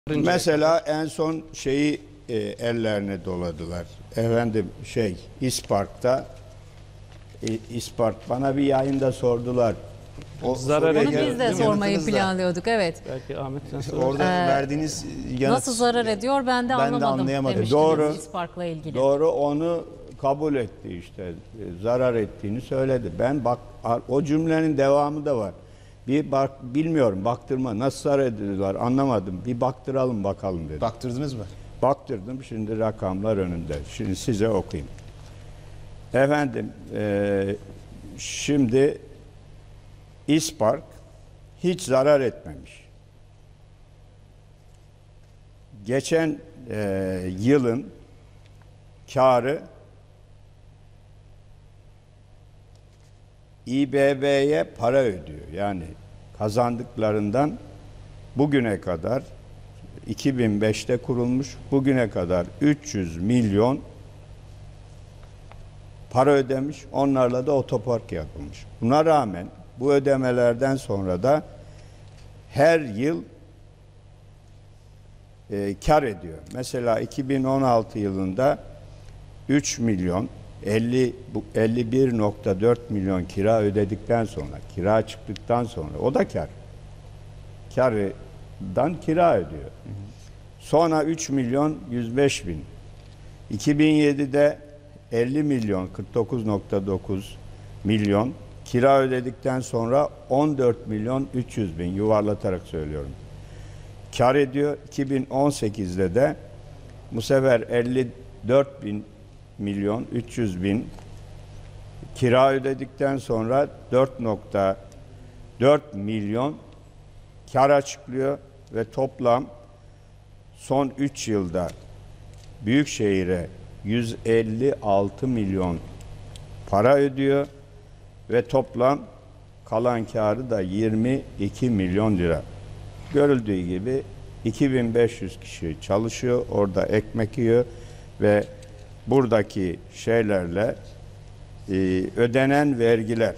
Mesela en son şeyi ellerine doladılar. Efendim İspark'ta İspark bana bir yayında sordular. Zarar soruya ediyor. Onu biz de gel- sormayı Yanıtınız da. planlıyorduk. Evet. Belki Ahmet sen sor. Orada verdiğiniz yanıt Nasıl zarar ediyor ben de anlamadım. anlayamadım. Demiştiniz Doğru. İspark'la ilgili. Doğru, onu kabul etti işte. Zarar ettiğini söyledi. Ben bak, o cümlenin devamı da var. Bir bak, bilmiyorum, baktırma nasıl zarar ediyorlar anlamadım. Bir baktıralım bakalım dedi. Baktırdınız mı? Baktırdım, şimdi rakamlar önünde. Şimdi size okuyayım. Efendim, şimdi İspark hiç zarar etmemiş. Geçen yılın karı İBB'ye para ödüyor. Yani kazandıklarından bugüne kadar 2005'te kurulmuş, bugüne kadar 300 milyon para ödemiş, onlarla da otopark yapılmış. Buna rağmen bu ödemelerden sonra da her yıl kar ediyor. Mesela 2016 yılında 3 milyon 51,4 milyon kira ödedikten sonra, kira çıktıktan sonra o da kar. Kardan kira ödüyor. Sonra 3 milyon 105 bin. 2007'de 50 milyon 49,9 milyon kira ödedikten sonra 14 milyon 300 bin, yuvarlatarak söylüyorum, kar ediyor. 2018'de de bu sefer 54 milyon 300 bin kira ödedikten sonra 4,4 milyon kar açıklıyor ve toplam son 3 yılda Büyükşehir'e 156 milyon para ödüyor ve toplam kalan karı da 22 milyon lira. Görüldüğü gibi 2500 kişi çalışıyor, orada ekmek yiyor ve buradaki şeylerle ödenen vergiler.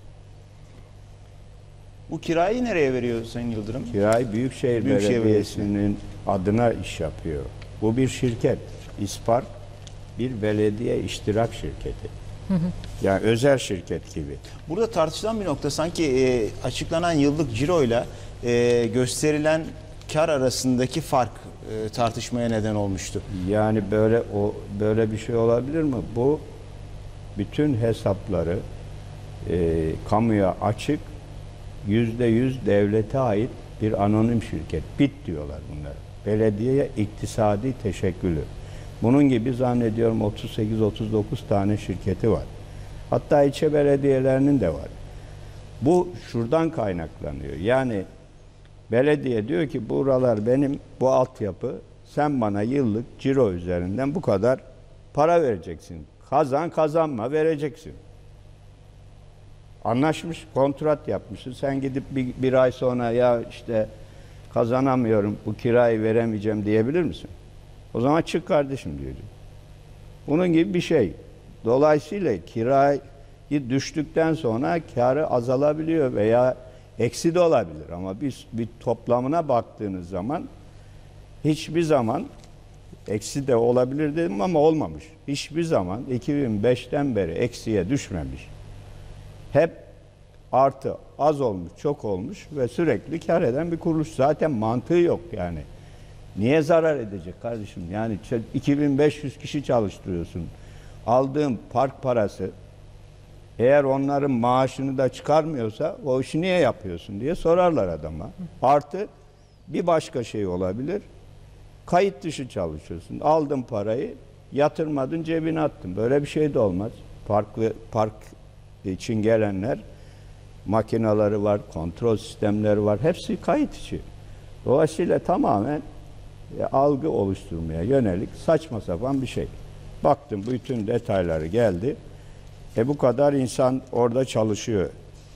Bu kirayı nereye veriyor Sayın Yıldırım? Kirayı Büyükşehir Belediyesi'nin adına iş yapıyor. Bu bir şirket. İspark bir belediye iştirak şirketi. Yani özel şirket gibi. Burada tartışılan bir nokta sanki açıklanan yıllık ciroyla gösterilen kar arasındaki fark tartışmaya neden olmuştu. Yani böyle bir şey olabilir mi? Bu bütün hesapları kamuya açık, %100 devlete ait bir anonim şirket. BİT diyorlar bunlar. Belediye İktisadi Teşekkülü. Bunun gibi zannediyorum 38-39 tane şirketi var. Hatta ilçe belediyelerinin de var. Bu şuradan kaynaklanıyor. Yani belediye diyor ki buralar benim, bu altyapı, sen bana yıllık ciro üzerinden bu kadar para vereceksin. Kazan kazanma vereceksin. Anlaşmış, kontrat yapmışsın. Sen gidip bir ay sonra ya işte kazanamıyorum, bu kirayı veremeyeceğim diyebilir misin? O zaman çık kardeşim diyor. Bunun gibi bir şey. Dolayısıyla kirayı düştükten sonra karı azalabiliyor veya eksi de olabilir. Ama bir toplamına baktığınız zaman hiçbir zaman eksi de olabilir dedim ama olmamış. Hiçbir zaman 2005'ten beri eksiye düşmemiş. Hep artı, az olmuş, çok olmuş ve sürekli kar eden bir kuruluş. Zaten mantığı yok yani. Niye zarar edecek kardeşim? Yani 2500 kişi çalıştırıyorsun. Aldığın park parası eğer onların maaşını da çıkarmıyorsa o işi niye yapıyorsun diye sorarlar adama. Artı bir başka şey olabilir. Kayıt dışı çalışıyorsun. Aldın parayı, yatırmadın, cebine attın. Böyle bir şey de olmaz. Park için gelenler, makineleri var, kontrol sistemleri var. Hepsi kayıt içi. Dolayısıyla tamamen algı oluşturmaya yönelik saçma sapan bir şey. Baktım bütün detayları geldi. Bu kadar insan orada çalışıyor.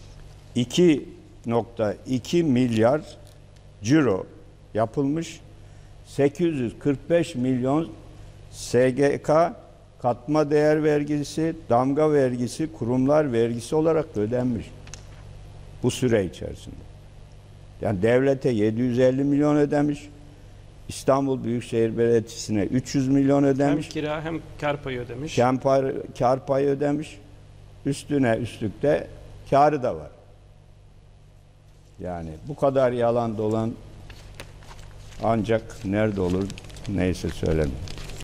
2,2 milyar ciro yapılmış. 845 milyon SGK, katma değer vergisi, damga vergisi, kurumlar vergisi olarak ödenmiş bu süre içerisinde. Yani devlete 750 milyon ödemiş. İstanbul Büyükşehir Belediyesi'ne 300 milyon Hem ödemiş. kira hem kar payı ödemiş. Kar payı ödemiş. Üstüne üstlük de kârı da var. Yani bu kadar yalan dolan ancak nerede olur neyse söylemeyeyim.